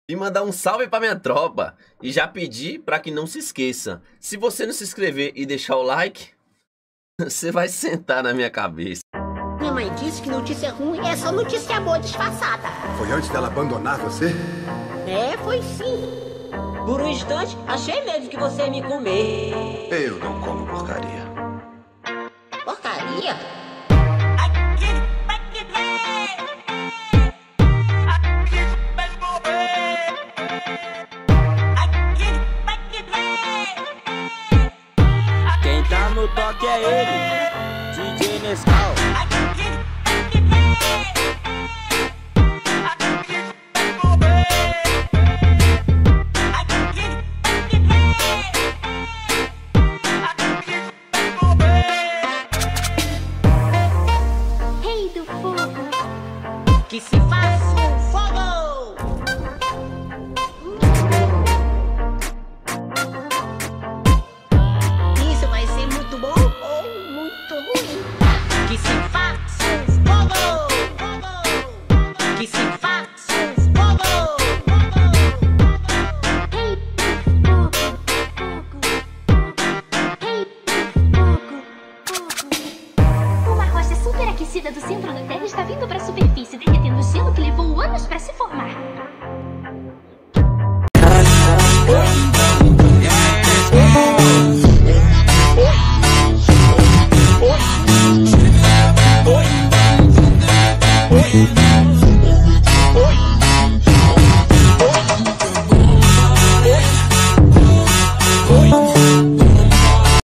E mandar um salve pra minha tropa. E já pedir pra que não se esqueça. Se você não se inscrever e deixar o like, você vai sentar na minha cabeça. Minha mãe disse que notícia ruim é só notícia boa disfarçada. Foi antes dela abandonar você? É, foi sim. Por um instante, achei mesmo que você ia me comer. Eu não como porcaria. Porcaria? Quem tá no toque é ele, DJ Nescau. Rei do fogo. Que se faça um fogo! Isso vai ser muito bom ou muito ruim? Que se faça um fogo! Que se faça um fogo! Rei do fogo. Rei do fogo. Uma rocha superaquecida do centro da Terra está vindo para a superfície, derretendo o gelo que levou anos para se formar.